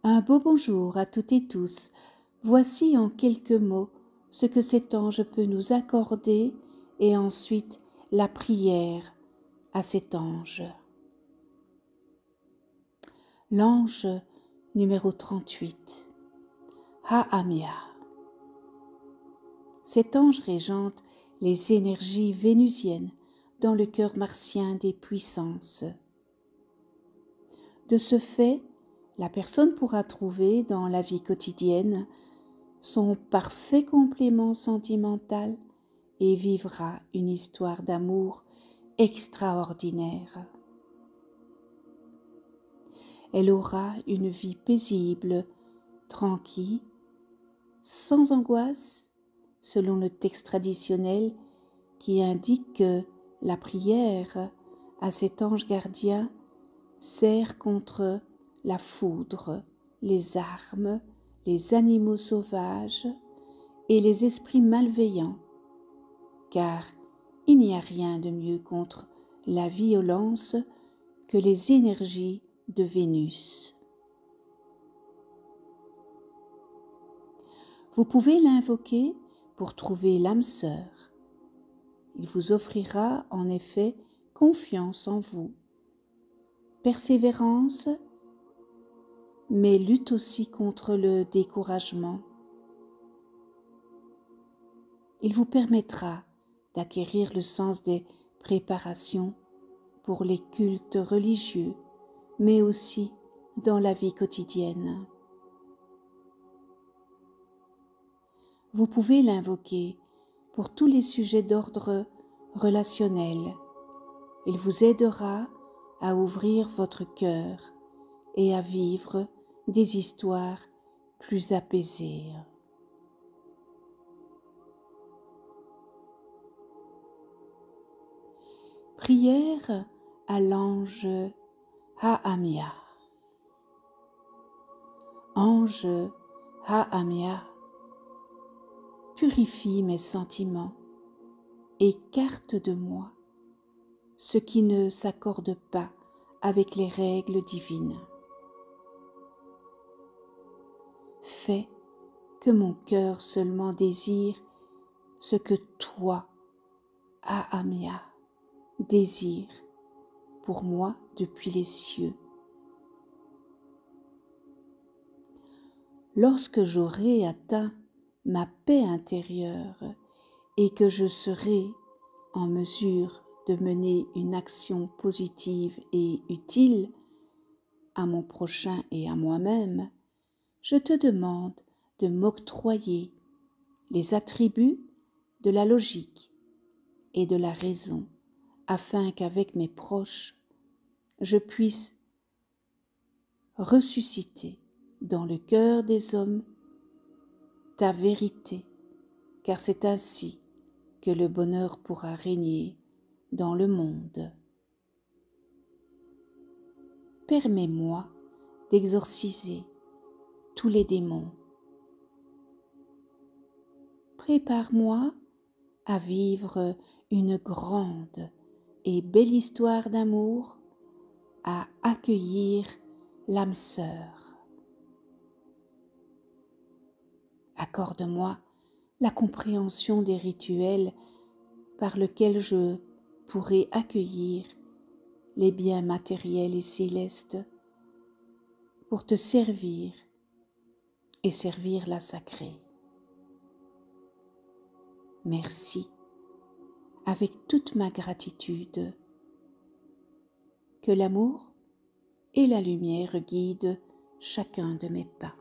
Un beau bonjour à toutes et tous. Voici en quelques mots ce que cet ange peut nous accorder et ensuite la prière à cet ange. L'ange numéro 38, Haamia. Cet ange régente les énergies vénusiennes dans le cœur martien des puissances. De ce fait, la personne pourra trouver dans la vie quotidienne son parfait complément sentimental et vivra une histoire d'amour extraordinaire. Elle aura une vie paisible, tranquille, sans angoisse, selon le texte traditionnel qui indique que la prière à cet ange gardien sert contre la foudre, les armes, les animaux sauvages et les esprits malveillants, car il n'y a rien de mieux contre la violence que les énergies de Vénus. Vous pouvez l'invoquer pour trouver l'âme sœur. Il vous offrira en effet confiance en vous, persévérance, mais lutte aussi contre le découragement. Il vous permettra d'acquérir le sens des préparations pour les cultes religieux, mais aussi dans la vie quotidienne. Vous pouvez l'invoquer pour tous les sujets d'ordre relationnel. Il vous aidera à ouvrir votre cœur et à vivre des histoires plus apaisées. Prière à l'ange Haamia. Ange Haamia, purifie mes sentiments, écarte de moi ce qui ne s'accorde pas avec les règles divines. Fais que mon cœur seulement désire ce que toi, Haamia, désires pour moi depuis les cieux. Lorsque j'aurai atteint ma paix intérieure et que je serai en mesure de mener une action positive et utile à mon prochain et à moi-même, je te demande de m'octroyer les attributs de la logique et de la raison, afin qu'avec mes proches, je puisse ressusciter dans le cœur des hommes ta vérité, car c'est ainsi que le bonheur pourra régner dans le monde. Permets-moi d'exorciser tous les démons. Prépare-moi à vivre une grande et belle histoire d'amour, à accueillir l'âme sœur. Accorde-moi la compréhension des rituels par lesquels je pourrai accueillir les biens matériels et célestes pour te servir et servir la sacrée. Merci, avec toute ma gratitude. Que l'amour et la lumière guident chacun de mes pas.